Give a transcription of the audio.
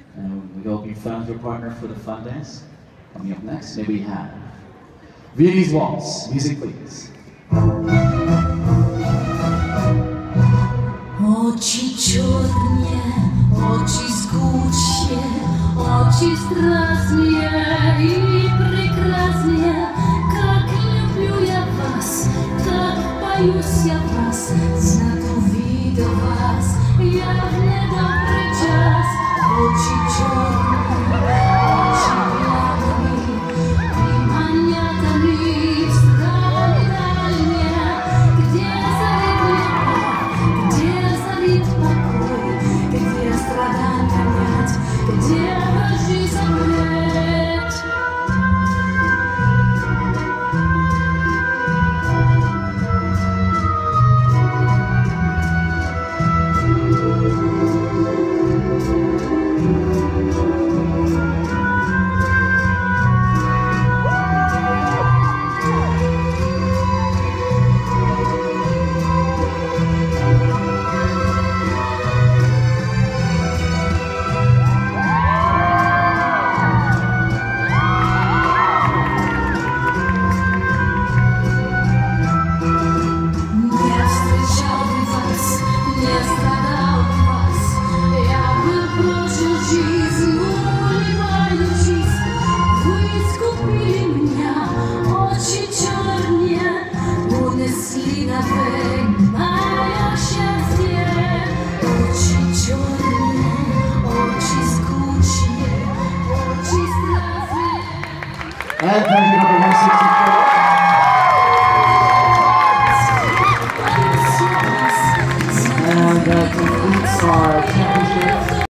And we hope you found your partner for the fun dance. Coming up next, may we have Viennese Waltz. Music, please. Очи черные, очи жгучие, очи страстные и прекрасные. Как люблю я вас, как боюсь я вас, знак увидел вас, я в недобрый час. Очи черные, очи пьяные, и манят они в страны дальние, где зарит покой, где страдания нет, где жизнь нет. And thank you, number 164. And that concludes our